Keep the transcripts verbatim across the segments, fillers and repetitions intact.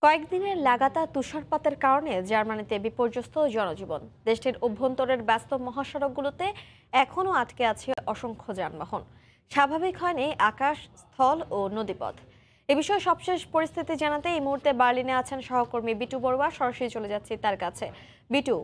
কয়েকদিনের লাগাতার তুষারপাতের কারণে জার্মানিতে বিপর্যস্ত জনজীবন। দেশটির অভ্যন্তরের ব্যস্ত মহাসড়কগুলোতে এখনও আটকে আছে অসংখ্য যানবাহন। স্বাভাবিক হয়নি আকাশ, স্থল ও নদীপথ। এ বিষয়ে সবশেষ পরিস্থিতি জানাতে এই মুহূর্তে বার্লিনে আছেন সহকর্মী বিটু বড়ুয়া। সরাসরি চলে যাচ্ছি তার কাছে। বিটু,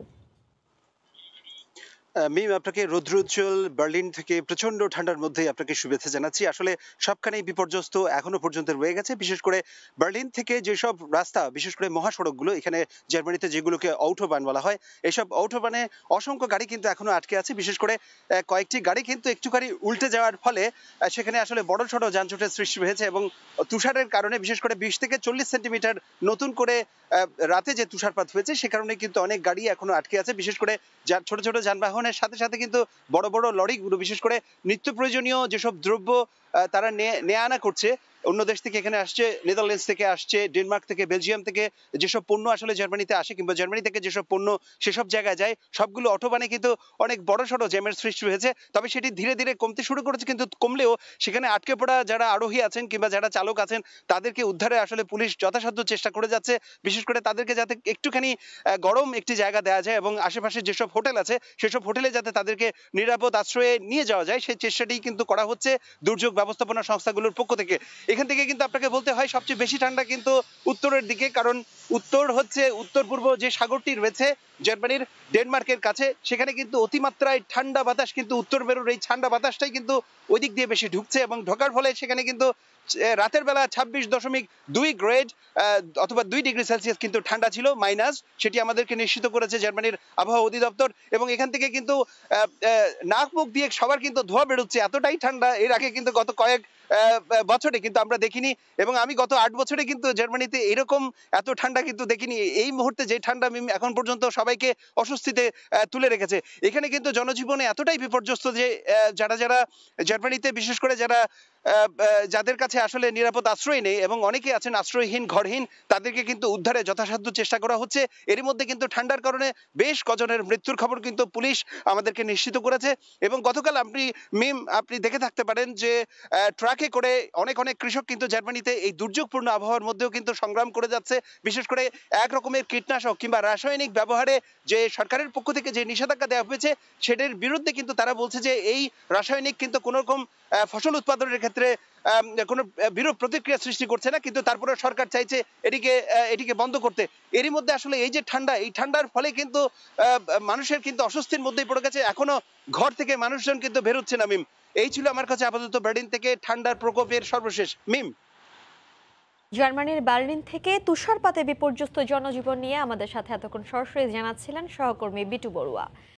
মিম, আপনাকে রৌদ্রোজ্জ্বল বার্লিন থেকে প্রচন্ড ঠান্ডার মধ্যে আপনাকে শুভেচ্ছা জানাচ্ছি। আসলে সবখানেই বিপর্যস্ত এখনো পর্যন্ত রয়ে গেছে। বিশেষ করে বার্লিন থেকে যেসব রাস্তা, বিশেষ করে মহাসড়কগুলো, এখানে জার্মানিতে যেগুলোকে অটোবান বলা হয়, এইসব অটোবানে অসংখ্য গাড়ি কিন্তু এখনো আটকে আছে। বিশেষ করে কয়েকটি গাড়ি কিন্তু একটুখানি উল্টে যাওয়ার ফলে সেখানে আসলে বড় ছোট যানজটের সৃষ্টি হয়েছে এবং তুষারের কারণে বিশেষ করে বিশ থেকে চল্লিশ সেন্টিমিটার নতুন করে রাতে যে তুষারপাত হয়েছে সে কারণে কিন্তু অনেক গাড়ি এখনো আটকে আছে। বিশেষ করে ছোট ছোট যানবাহনের সাথে সাথে কিন্তু বড় বড় লরিগুলো, বিশেষ করে নিত্য প্রয়োজনীয় যেসব দ্রব্য তারা নেয়া আনা করছে অন্য দেশ থেকে, এখানে আসছে, নেদারল্যান্ডস থেকে আসছে, ডেনমার্ক থেকে, বেলজিয়াম থেকে যেসব পণ্য আসলে জার্মানিতে আসে কিংবা জার্মানি থেকে যেসব পণ্য সেসব জায়গায় যায়, সবগুলো অটোবানে কিন্তু অনেক বড় সড়ো জ্যামের সৃষ্টি হয়েছে। তবে সেটি ধীরে ধীরে কমতে শুরু করেছে, কিন্তু কমলেও সেখানে আটকে পড়া যারা আরোহী আছেন কিংবা যারা চালক আছেন তাদেরকে উদ্ধারে আসলে পুলিশ যথাসাধ্য চেষ্টা করে যাচ্ছে। বিশেষ করে তাদেরকে যাতে একটুখানি গরম একটি জায়গা দেওয়া যায় এবং আশেপাশে যেসব হোটেল আছে সেসব হোটেলে যাতে তাদেরকে নিরাপদ আশ্রয়ে নিয়ে যাওয়া যায় সেই চেষ্টাটি কিন্তু করা হচ্ছে দুর্যোগ ব্যবস্থাপনা সংস্থাগুলোর পক্ষ থেকে। এখান থেকে কিন্তু আপনাকে বলতে হয় সবচেয়ে বেশি ঠান্ডা কিন্তু উত্তরের দিকে, কারণ উত্তর হচ্ছে উত্তর পূর্ব যে সাগরটি রয়েছে জার্মানির ডেনমার্কের কাছে, সেখানে কিন্তু অতিমাত্রায় ঠান্ডা বাতাস, কিন্তু উত্তর মেরুর এই ঠান্ডা বাতাসটাই কিন্তু ওই দিক দিয়ে বেশি ঢুকছে এবং ঢোকার ফলে সেখানে কিন্তু রাতের বেলা ছাব্বিশ দশমিক দুই গ্রেড অথবা দুই ডিগ্রি সেলসিয়াস কিন্তু ঠান্ডা ছিল, মাইনাস, সেটি আমাদেরকে নিশ্চিত করেছে জার্মানির আবহাওয়া অধিদপ্তর। এবং এখান থেকে কিন্তু নাক মুখ দিয়ে সবার কিন্তু ধোঁয়া বেরোচ্ছে, এতটাই ঠান্ডা এর আগে কিন্তু গত কয়েক বছরে কিন্তু আমরা দেখিনি। এবং আমি গত আট বছরে কিন্তু জার্মানিতে এরকম এত ঠান্ডা কিন্তু দেখিনি। এই মুহূর্তে যে ঠান্ডা এখন পর্যন্ত সবাইকে অস্বস্তিতে তুলে রেখেছে। এখানে কিন্তু জনজীবনে এতটাই বিপর্যস্ত যে যারা যারা জার্মানিতে, বিশেষ করে যারা যাদের কাছে আসলে নিরাপদ আশ্রয় নেই এবং অনেকে আছেন আশ্রয়হীন, ঘরহীন, তাদেরকে কিন্তু উদ্ধারে যথাসাধ্য চেষ্টা করা হচ্ছে। এর মধ্যে কিন্তু ঠান্ডার কারণে বেশ কজনের মৃত্যুর খবর কিন্তু পুলিশ আমাদেরকে নিশ্চিত করেছে। এবং গতকাল আপনি মিম আপনি দেখে থাকতে পারেন যে ট্রাকে করে অনেক অনেক কৃষক কিন্তু জার্মানিতে এই দুর্যোগপূর্ণ আবহাওয়ার মধ্যেও কিন্তু সংগ্রাম করে যাচ্ছে। বিশেষ করে এক রকমের কীটনাশক কিংবা রাসায়নিক ব্যবহারে যে সরকারের পক্ষ থেকে যে নিষেধাজ্ঞা দেওয়া হয়েছে সেটার বিরুদ্ধে কিন্তু তারা বলছে যে এই রাসায়নিক কিন্তু কোনো রকম ফসল উৎপাদনের ক্ষেত্রে কোনো বিরূপ প্রতিক্রিয়া সৃষ্টি করছে না, কিন্তু তারপরে সরকার চাইছে এটিকে এটিকে বন্ধ করতে। এরই মধ্যে আসলে এই যে ঠান্ডা, এই ঠান্ডার ফলে কিন্তু মানুষের কিন্তু অস্বস্তির মধ্যেই পড়ে গেছে, এখনো ঘর থেকে মানুষজন কিন্তু বেরোচ্ছে না। মিম, এই ছিল আমার কাছে আপাতত বার্লিন থেকে ঠান্ডার প্রকোপের সর্বশেষ। মিম, জার্মানির বার্লিন থেকে তুষারপাতে বিপর্যস্ত জনজীবন নিয়ে আমাদের সাথে এতক্ষণ সরাসরি জানাচ্ছিলেন সহকর্মী বিটু বড়ুয়া।